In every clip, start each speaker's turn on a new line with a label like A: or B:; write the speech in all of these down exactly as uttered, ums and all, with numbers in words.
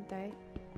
A: Don't die.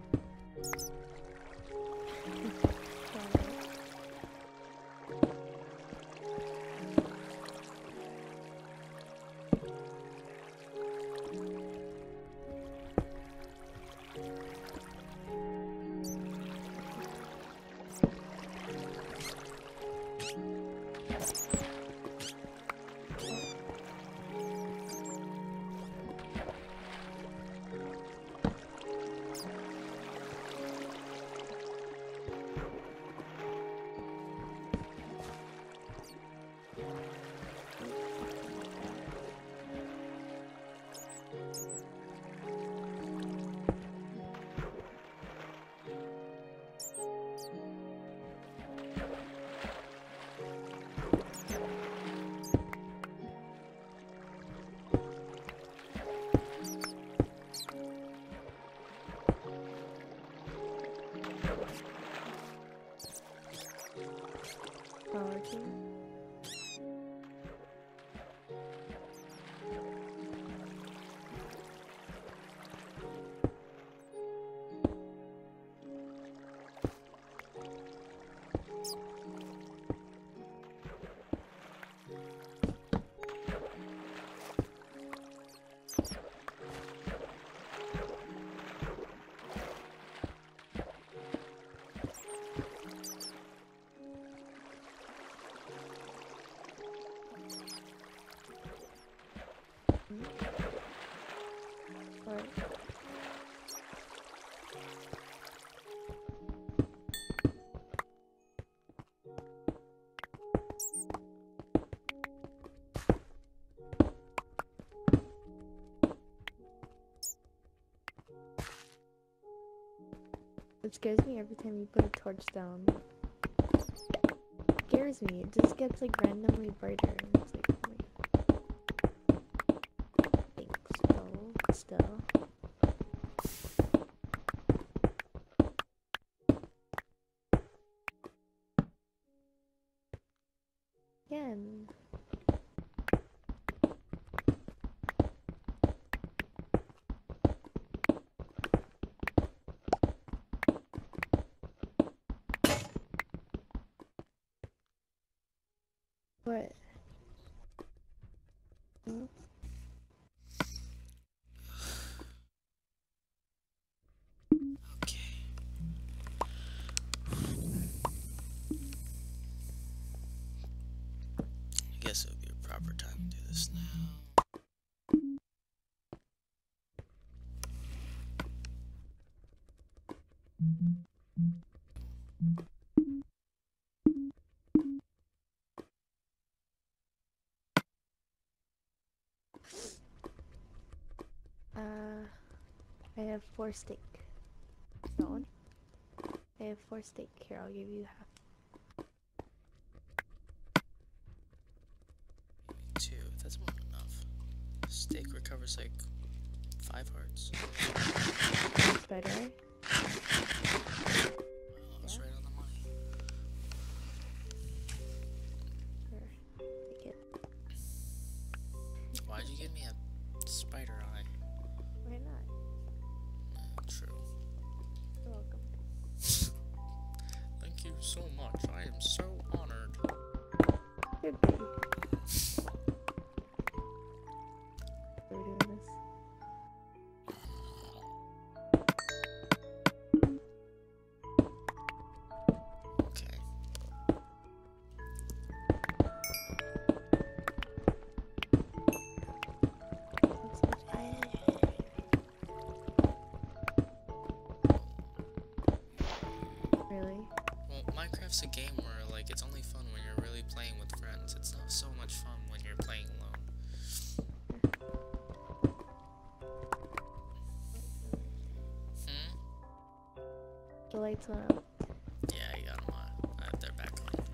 A: Power team. Right. It scares me every time you put a torch down. It scares me. It just gets like randomly brighter. And it's like, oh my god. Thanks, still, still. Again. What? Hmm?
B: Okay. I guess it would be a proper time to do this now.
A: Uh, I have four steak. That one? I have four steak. Here, I'll give you half.
B: Two. That's more than enough. Steak recovers like five hearts.
A: Spider eye?
B: Oh, that's right on the money.
A: Here, take it.
B: Why'd you give me a spider eye?
A: Why not?
B: Uh, true.
A: You're welcome.
B: Thank you so much. I am so honored.
A: Could be. We're doing this.
B: Okay.
A: That's so fun. Really?
B: Well, Minecraft's a game where, like, it's only fun when you're really playing with friends. It's not so much fun when you're playing alone. Hmm?
A: The lights went out.
B: Yeah, you got them on. Uh, they're back on.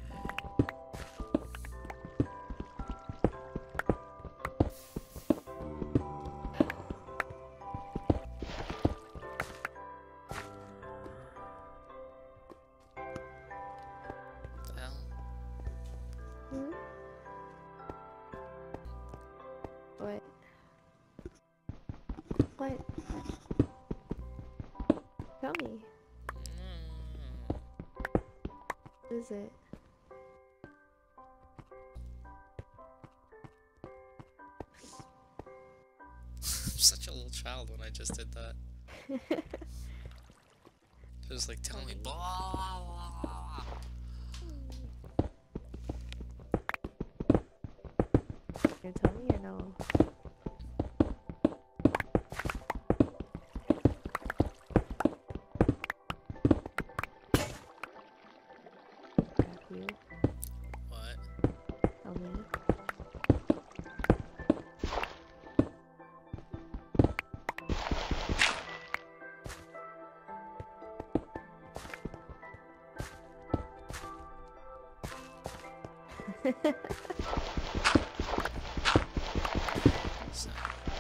B: The hell?
A: Hmm? What? What? Tell me.
B: Mm.
A: What is it?
B: I'm such a little child when I just did that. It was like, tell me, blah, blah, blah.
A: You tell me or no? Got you.
B: What?
A: Tell me.
B: So,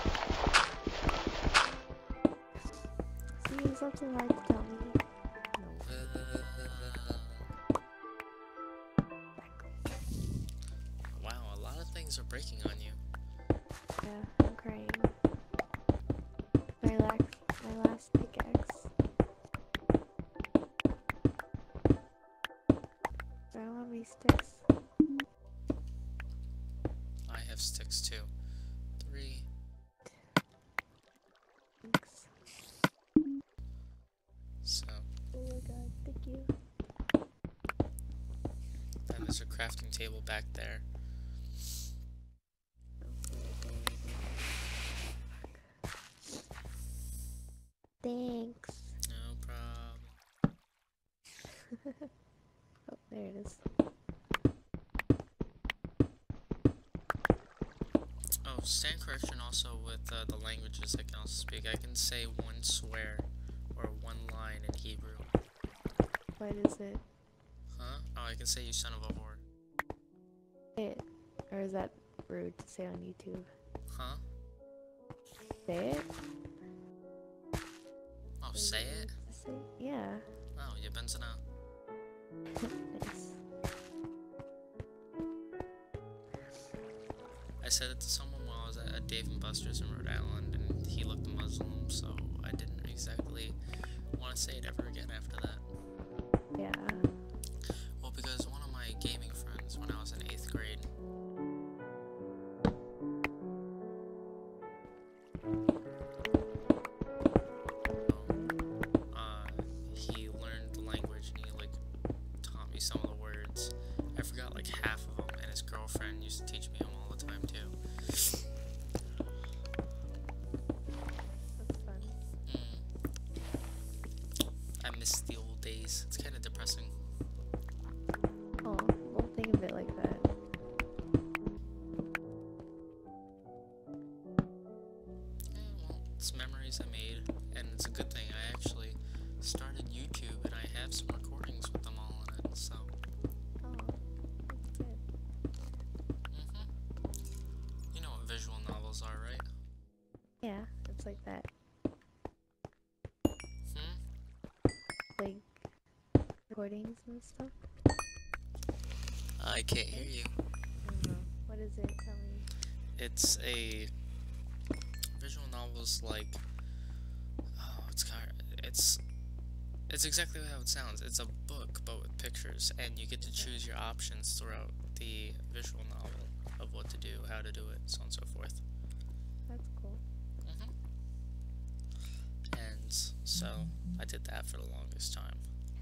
A: See, there's something like to tell me. No.
B: uh, wow, a lot of things are breaking on you.
A: Yeah, I'm crying. My last, my last pickaxe. I don't have any sticks.
B: I have sticks too. Three.
A: Thanks.
B: So,
A: Oh my god, thank you.
B: then there's a crafting table back there.
A: Thanks.
B: No problem.
A: Oh, there it is.
B: Oh, stand correction also with uh, the languages I can also speak. I can say one swear or one line in Hebrew.
A: What is it?
B: Huh? Oh, I can say you son of a whore.
A: It. Or is that rude to say on YouTube?
B: Huh?
A: Say it?
B: Oh,
A: Is
B: say
A: rude
B: it?
A: to say? Yeah.
B: Oh, you been to know.
A: Nice.
B: I said it to someone while I was at Dave and Buster's in Rhode Island, and he looked Muslim, so I didn't exactly want to say it ever again after that.
A: Yeah.
B: Well, because one of my gaming friends, when I was in eighth grade, uh, he learned the language and he like taught me some of the words. I forgot like half of them, and his girlfriend used to teach me them all the time too.
A: That's fun.
B: Mm. I miss the old days. It's kind of depressing.
A: Oh, don't think of it like that.
B: Yeah, well, it's memories I made, and it's a good thing. I actually started YouTube, and I have some recordings with them all in it, so.
A: Oh, that's good.
B: Mm-hmm. You know what visual novels are, right?
A: Yeah, it's like that.
B: Hmm?
A: Like recordings and stuff.
B: I can't hear you.
A: I don't know. What is it? Tell me.
B: It's a visual novel's like, oh, it's kind of, it's, it's exactly how it sounds. It's a book, but with pictures, and you get to choose your options throughout the visual novel of what to do, how to do it, so on and so forth.
A: That's cool.
B: Mm-hmm. And so I did that for the longest time.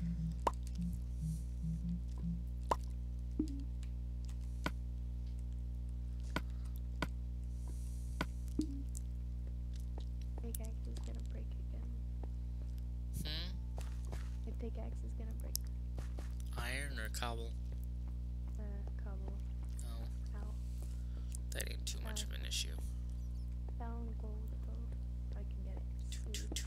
A: Pickaxe is gonna break again.
B: Hmm?
A: My pickaxe is gonna break.
B: Iron or cobble?
A: Uh, cobble.
B: No,
A: Ow.
B: that ain't too much of an issue.
A: Found gold though. If I can get it. Sweet.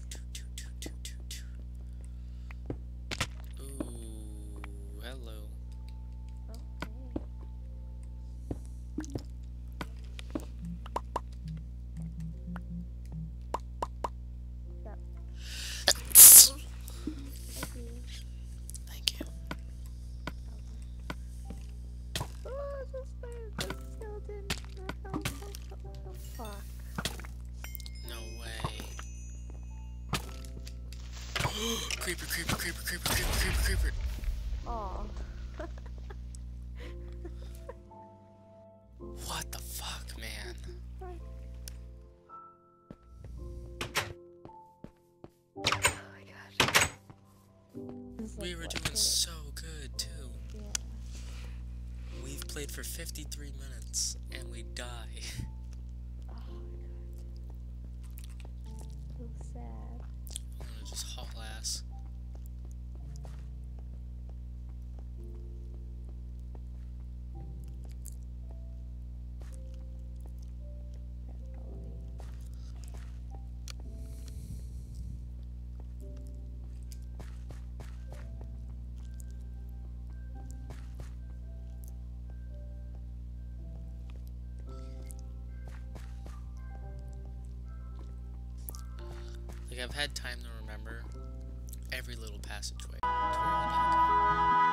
B: Ooh, hello.
A: Oh, hey. Stop. Thank you.
B: Thank you.
A: Oh, it's a spider. It's a skeleton. Oh, oh, oh, oh, oh, fuck.
B: No way. Creeper, creeper, creeper, creeper, creeper, creeper, creeper.
A: Aw.
B: What the fuck, man?
A: Oh my gosh. This is
B: We
A: like
B: were
A: what,
B: doing
A: like-
B: so good, too.
A: Yeah.
B: We've played for fifty-three minutes, and we die.
A: Oh my god. So sad.
B: I'm gonna just haul ass. Like, I've had time to remember every little passageway to where we gotta go.